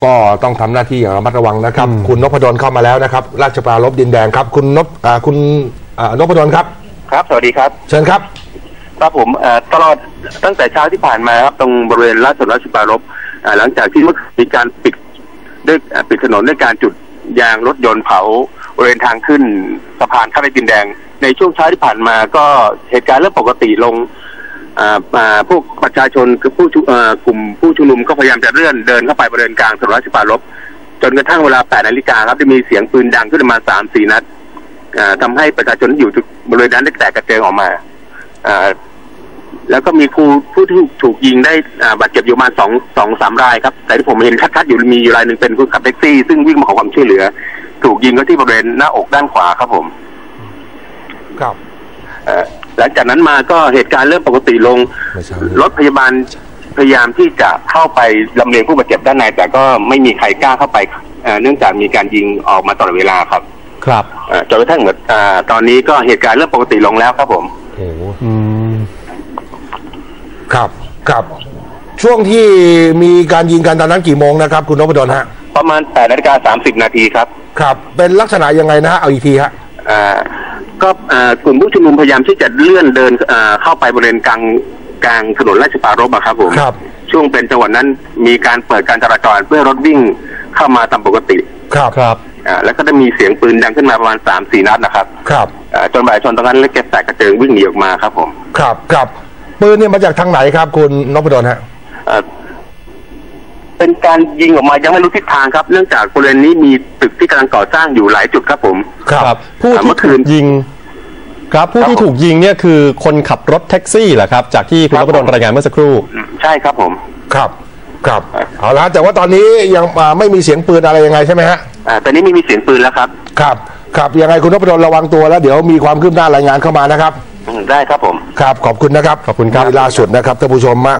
ก็ต้องทำหน้าที่อย่างระมัดระวังนะครับคุณนพดลเข้ามาแล้วนะครับราชปรารภดินแดงครับคุณนพดลครับครับสวัสดีครับเชิญครับครับผมตลอดตั้งแต่เช้าที่ผ่านมาครับตรงบริเวณราชปรารภหลังจากที่เมื่อมีการปิดถนนด้วยการจุดยางรถยนต์เผาบริเวณทางขึ้นสะพานข้ามแยกดินแดงในช่วงเช้าที่ผ่านมาก็เหตุการณ์เริ่มปกติลงพวกประชาชนคือกลุ่มผู้ชุมนุมก็พยายามจะเดินเข้าไปบริเวณกลางถนนราชปรารภจนกระทั่งเวลา 8 นาฬิกาครับได้มีเสียงปืนดังขึ้นมา 3-4 นัดทำให้ประชาชนที่อยู่บริเวณนั้นได้แตกกระเจิงออกมาแล้วก็มีผู้ที่ถูกยิงได้บาดเจ็บอยู่ประมาณ2-3 รายครับแต่ที่ผมเห็นชัดๆอยู่มีรายหนึ่งเป็นผู้ขับแท็กซี่ซึ่งวิ่งมาขอความช่วยเหลือถูกยิงก็ที่บริเวณหน้าอกด้านขวาครับผมครับหลังจากนั้นมาก็เหตุการณ์เริ่มปกติลงรถพยาบาลพยายามที่จะเข้าไปลำเลียงผู้บาดเจ็บด้านในแต่ก็ไม่มีใครกล้าเข้าไปเนื่องจากมีการยิงออกมาตลอดเวลาครับจนกระทั่งเหมือนตอนนี้ก็เหตุการณ์เริ่มปกติลงแล้วครับผมครับช่วงที่มีการยิงกันตอนนั้นกี่โมงนะครับคุณนพดลฮะประมาณ 8:30 นาทีครับครับเป็นลักษณะยังไงนะฮะเอาอีกทีฮะก็กลุ่มผู้ชุมนุมพยายามที่จะเลื่อนเดินเข้าไปบริเวณกลางถนนราชปรารภครับผมช่วงเป็นจังหวะนั้นมีการเปิดการจราจรเพื่อรถวิ่งเข้ามาตามปกติครับแล้วก็ได้มีเสียงปืนดังขึ้นมาประมาณ 3-4 นัดนะครับจนประชาชนตรงนั้นแล้วแกแตกกระเจิงวิ่งหนีออกมาครับผมครับปืนเนี่ยมาจากทางไหนครับคุณนพดลฮะเป็นการยิงออกมายังไม่รู้ทิศทางครับเนื่องจากบริเวณนี้มีตึกที่กำลังก่อสร้างอยู่หลายจุดครับผมครับผู้ที่ถูกยิงครับผู้ที่ถูกยิงเนี่ยคือคนขับรถแท็กซี่เหรอครับจากที่คุณนพดลรายงานเมื่อสักครู่ใช่ครับผมครับเอาละแต่ว่าตอนนี้ยังไม่มีเสียงปืนอะไรยังไงใช่ไหมฮะตอนนี้ไม่มีเสียงปืนแล้วครับครับยังไงคุณนพดลระวังตัวแล้วเดี๋ยวมีความคืบหน้ารายงานเข้ามานะครับได้ครับผมครับขอบคุณนะครับขอบคุณครับล่าสุดนะครับท่านผู้ชม